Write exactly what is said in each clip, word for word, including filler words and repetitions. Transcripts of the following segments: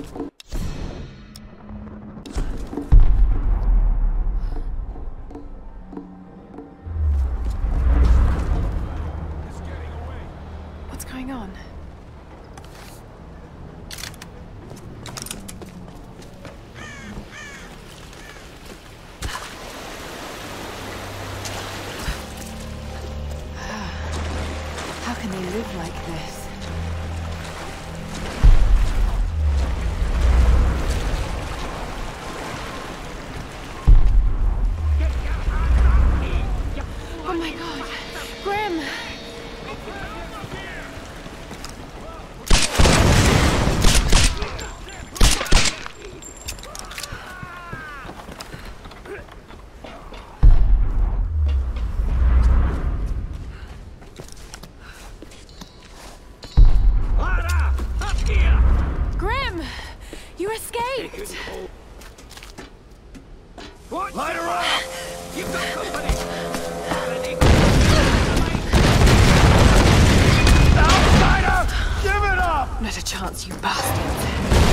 What's going on? How can they live like this? Oh my god! Grim! Grim! You escaped! What? Light her up! You've got company! Outsider! Give it up! Not a chance, you bastards!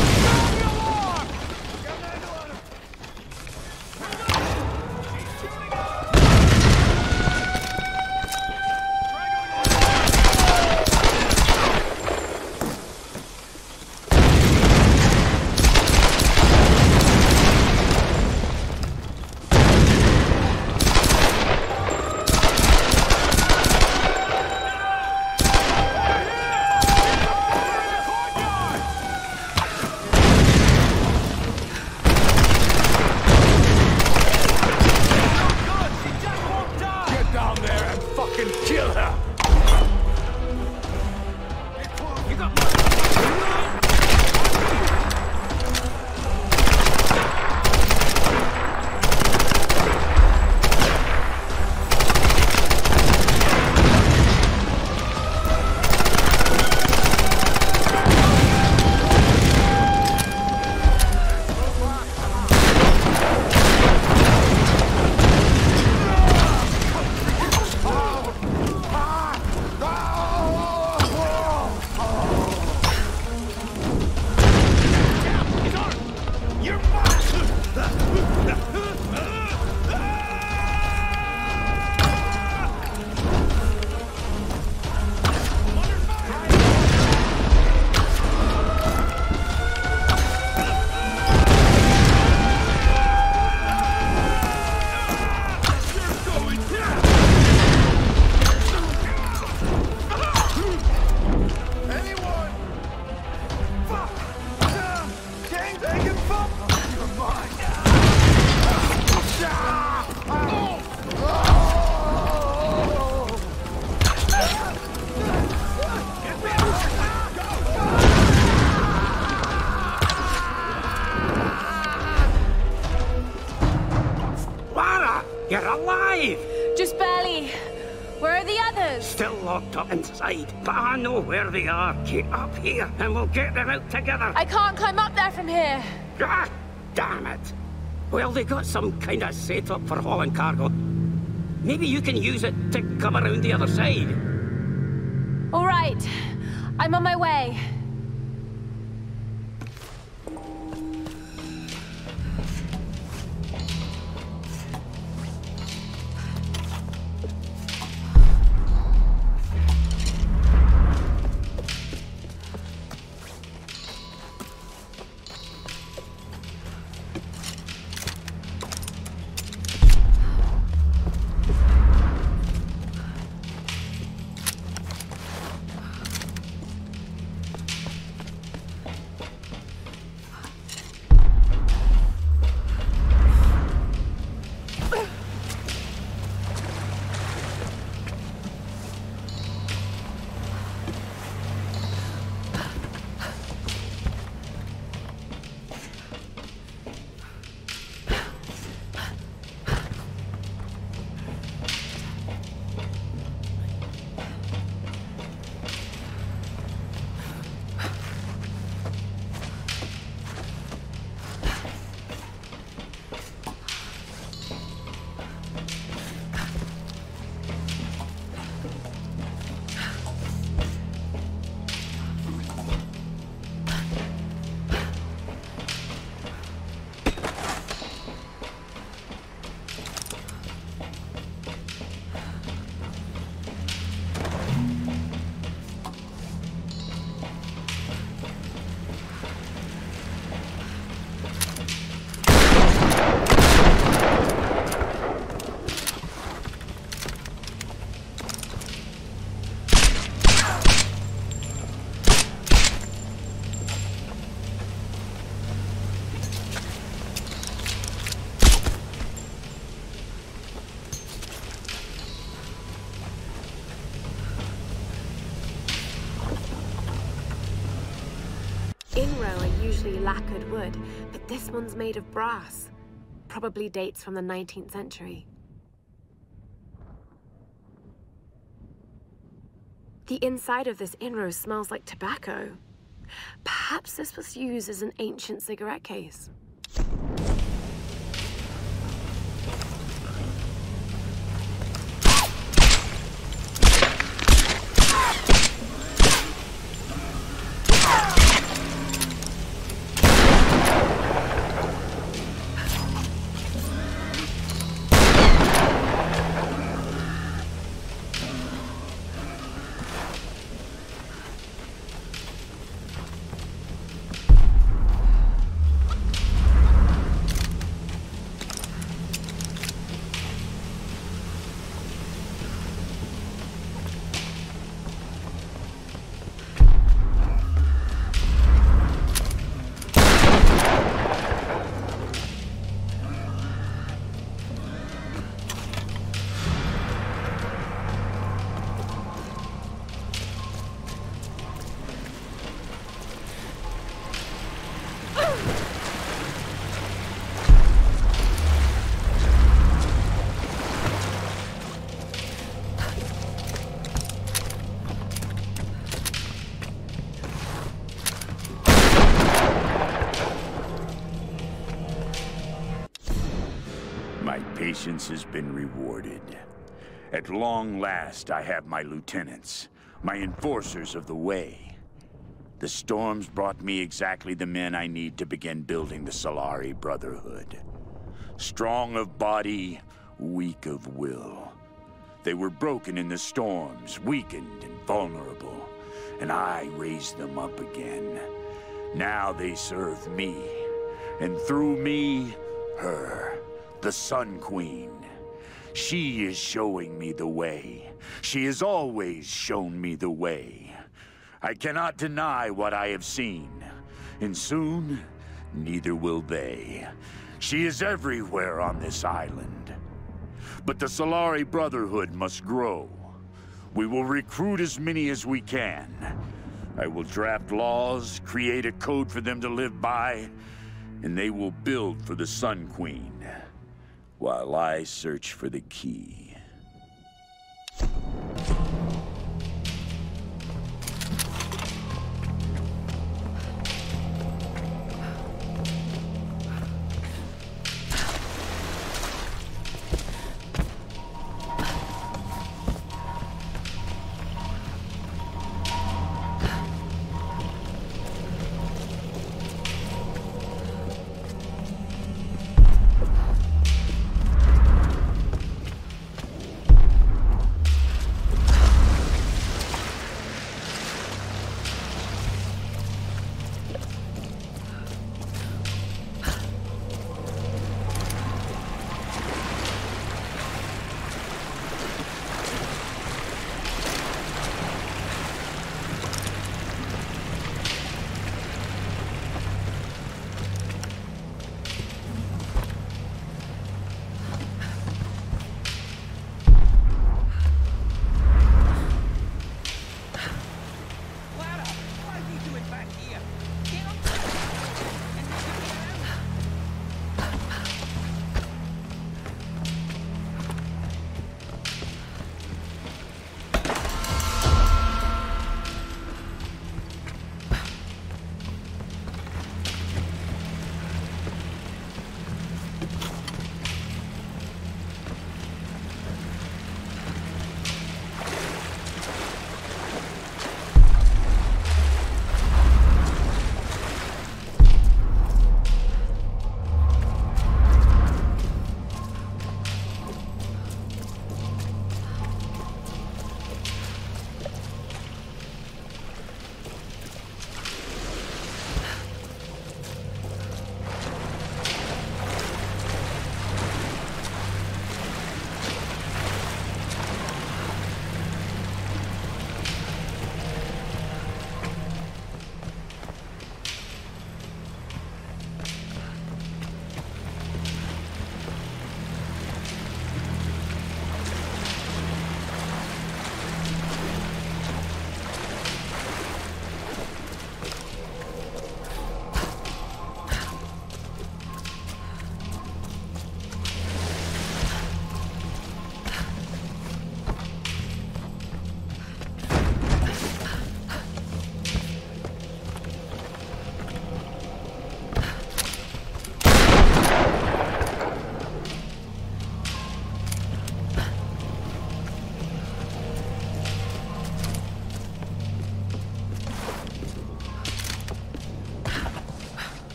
Kill her! You got You're alive! Just barely. Where are the others? Still locked up inside, but I know where they are. Get up here and we'll get them out together. I can't climb up there from here. Ah, damn it. Well, they got some kind of setup for hauling cargo. Maybe you can use it to come around the other side. All right. I'm on my way. usually lacquered wood, but this one's made of brass. Probably dates from the nineteenth century. The inside of this inro smells like tobacco. Perhaps this was used as an ancient cigarette case. My patience has been rewarded. At long last, I have my lieutenants, my enforcers of the way. The storms brought me exactly the men I need to begin building the Solari Brotherhood. Strong of body, weak of will. They were broken in the storms, weakened and vulnerable, and I raised them up again. Now they serve me, and through me, her. The Sun Queen. She is showing me the way. She has always shown me the way. I cannot deny what I have seen, and soon, neither will they. She is everywhere on this island. But the Solari Brotherhood must grow. We will recruit as many as we can. I will draft laws, create a code for them to live by, and they will build for the Sun Queen. While I search for the key.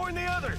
warn the others.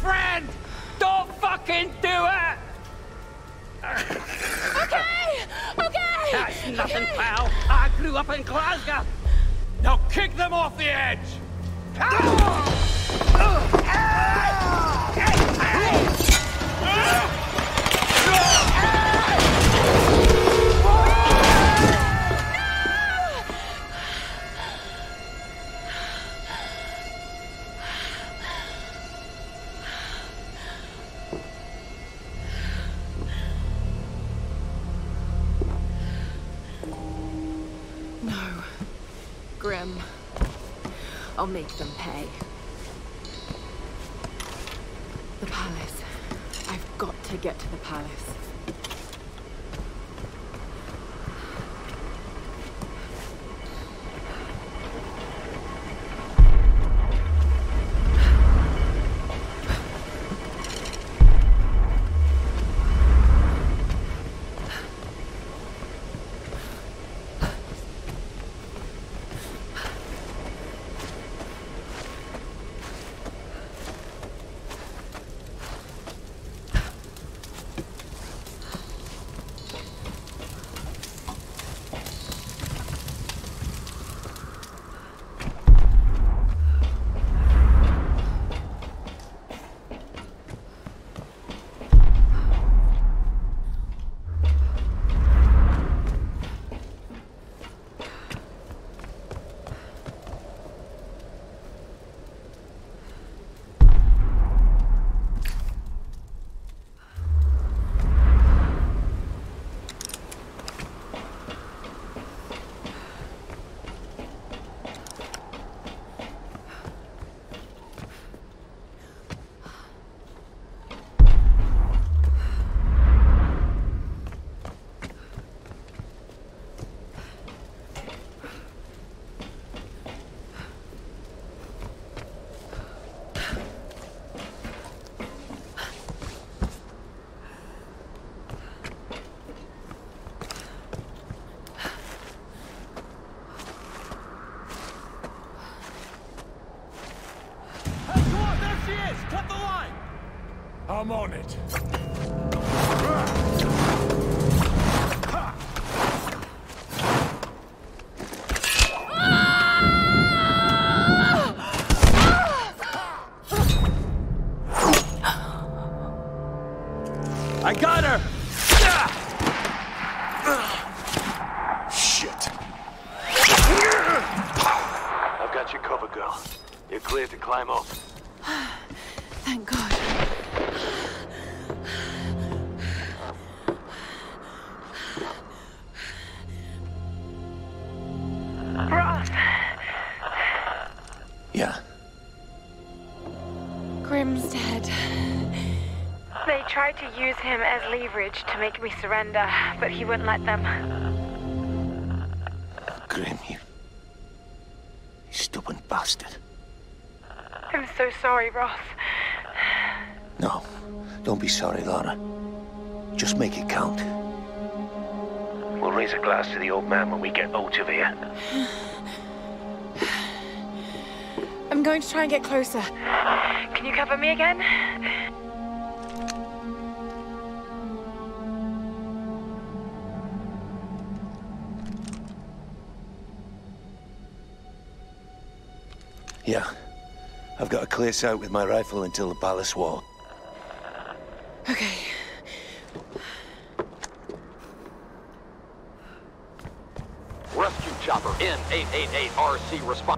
friend! Don't fucking do it! Okay! Okay! That's nothing, pal. I grew up in Glasgow. Now kick them off the edge! No. Grim. I'll make them pay. The palace. I've got to get to the palace. I'm on it. I got her! Shit. I've got you covered, girl. You're cleared to climb up. Thank God. Roth! Yeah. Grim's dead. They tried to use him as leverage to make me surrender, but he wouldn't let them. Grim, you... you stubborn bastard. I'm so sorry, Roth. No, don't be sorry, Lara. Just make it count. We'll raise a glass to the old man when we get out of here. I'm going to try and get closer. Can you cover me again? Yeah. I've got a clear sight with my rifle until the palace wall. Okay. Rescue chopper N eight eight eight R C respond.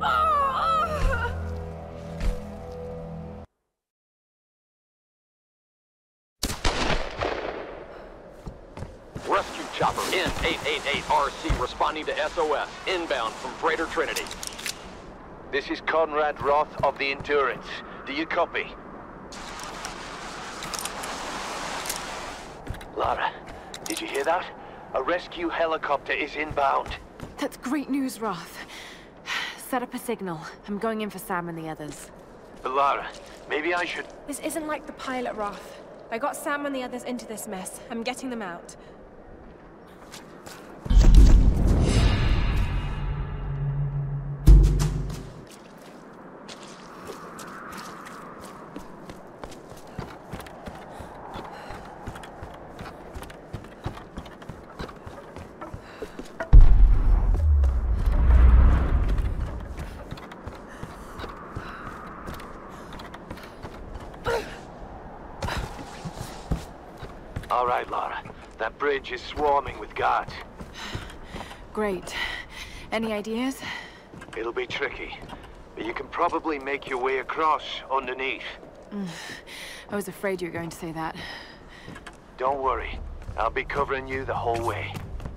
Rescue chopper N eight eight eight R C responding to S O S inbound from Freighter Trinity. This is Conrad Roth of the Endurance. Do you copy? Lara, did you hear that? A rescue helicopter is inbound. That's great news, Roth. Set up a signal. I'm going in for Sam and the others. But Lara, maybe I should... This isn't like the pilot, Roth. I got Sam and the others into this mess. I'm getting them out. all right, Lara. That bridge is swarming with guards. Great. Any ideas? It'll be tricky, but you can probably make your way across underneath. Mm. I was afraid you were going to say that. Don't worry. I'll be covering you the whole way.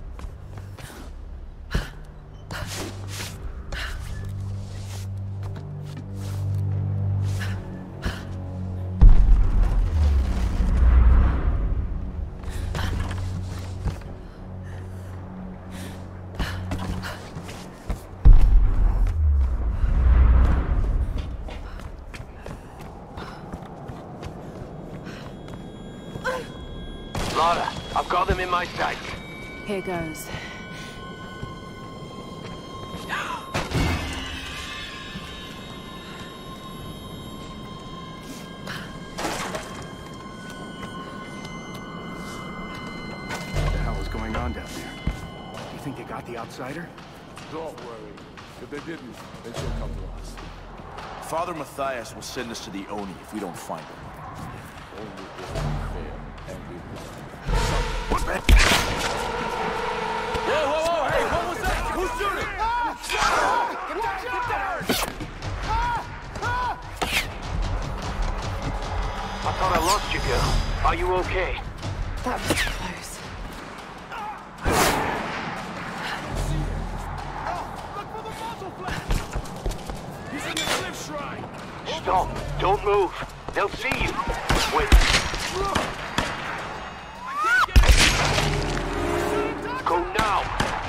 Lara, I've got them in my sight. Here goes. What the hell is going on down there? You think they got the outsider? Don't worry. If they didn't, they should come to us. Father Matthias will send us to the Oni if we don't find him. Only if we fail and we win. What the? Whoa, whoa, whoa! Hey, what was that? Who's shooting? Ah! Get down! Get down! Ah! Ah! I thought I lost you, girl. Are you okay? That was close. Look for the muzzle flash! He's in the cliff shrine! Stop! Don't move! They'll see you! Wait! Go now!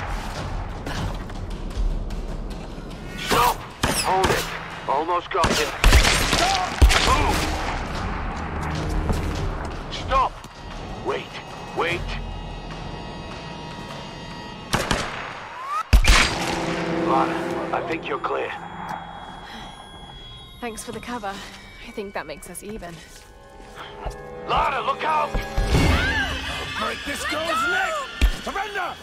Stop! Hold it! Almost got him. Move! Stop! Wait! Wait! Lara, I think you're clear. Thanks for the cover. I think that makes us even. Lara, look out! Break this girl's neck! Surrender!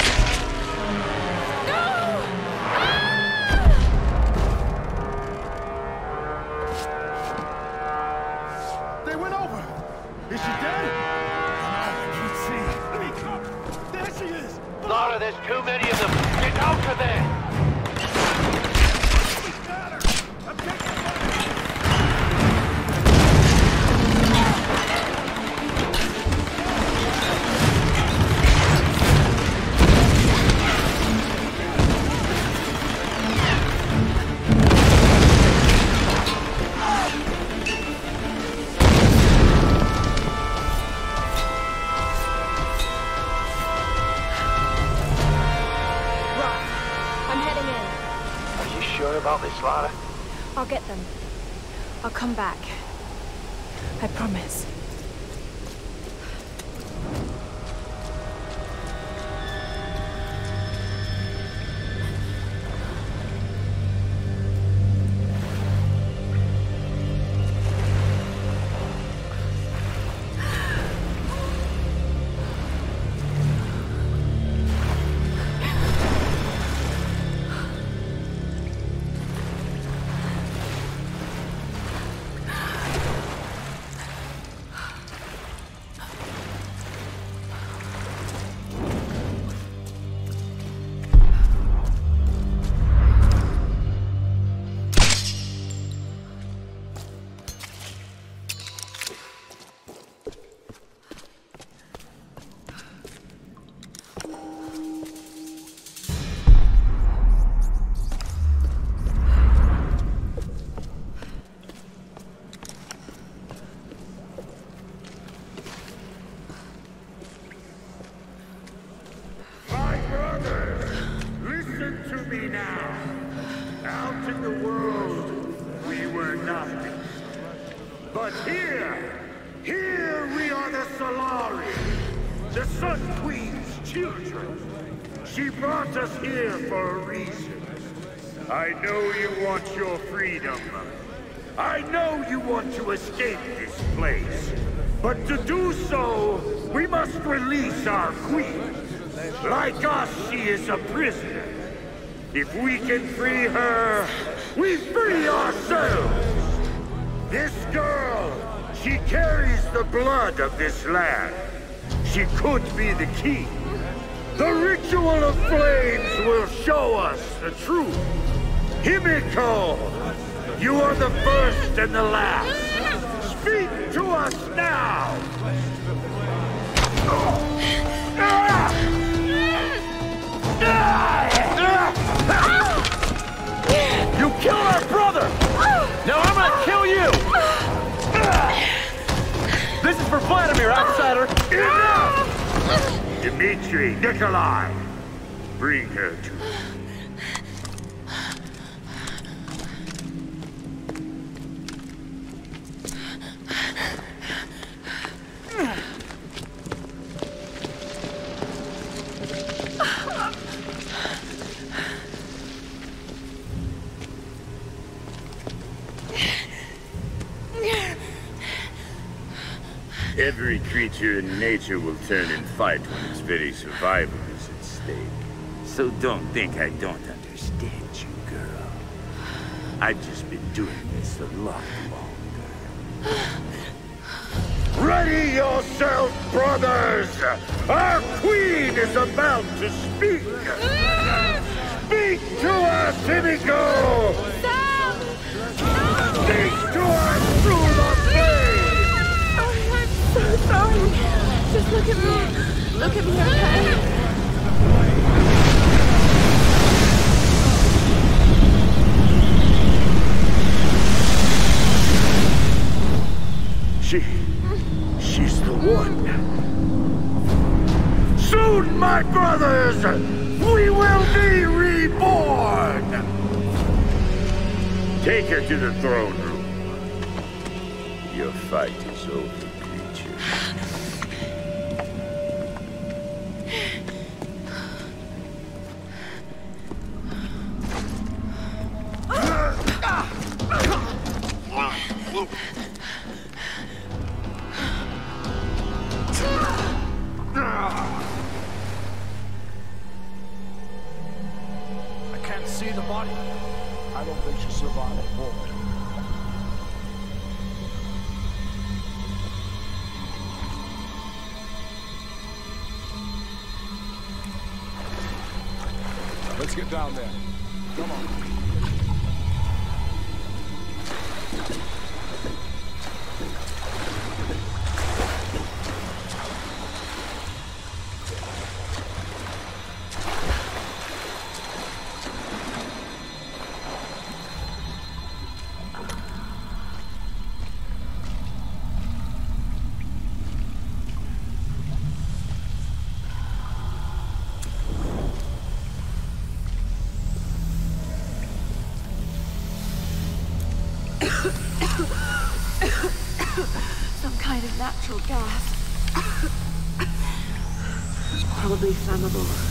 They went over! Is she dead? I can't see. Let me come! There she is! Lara, there's too many of them! Get out of there! I'm taking fire! About this, Lara? I'll get them. I'll come back. I promise. But here, here we are the Solari, the Sun Queen's children. She brought us here for a reason. I know you want your freedom. I know you want to escape this place. But to do so, we must release our queen. Like us, she is a prisoner. If we can free her, we free ourselves. This girl, she carries the blood of this land. She could be the key. The ritual of flames will show us the truth. Himiko, you are the first and the last. Speak to us now! You killed our brother! Now I'm gonna kill you! This is for Vladimir, outsider! Enough! Dmitri, Nikolai, bring her to me. Every creature in nature will turn and fight when its very survival is at stake. So don't think I don't understand you, girl. I've just been doing this a lot longer. Ready yourself, brothers! Our queen is about to speak! Speak to us, Himiko! Sam! Speak to us through the flame! So sorry. Just look at me. Look at me, okay? She... she's the one. Soon, my brothers, we will be reborn! Take her to the throne room. Your fight is over. I can't see the body. I don't think she'll survive a bullet. Let's get down there. Come on. Some kind of natural gas. It's probably flammable.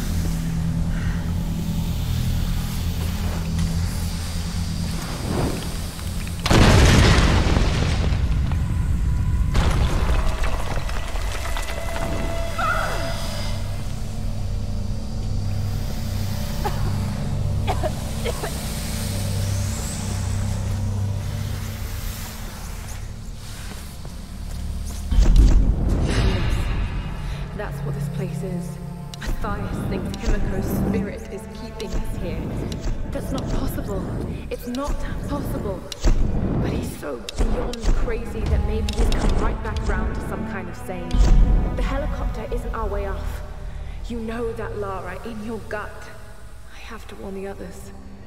That's what this place is. Matthias thinks Himiko's spirit is keeping us here. That's not possible. It's not possible. But he's so beyond crazy that maybe he's come right back round to some kind of sane. The helicopter isn't our way off. You know that, Lara, in your gut. I have to warn the others.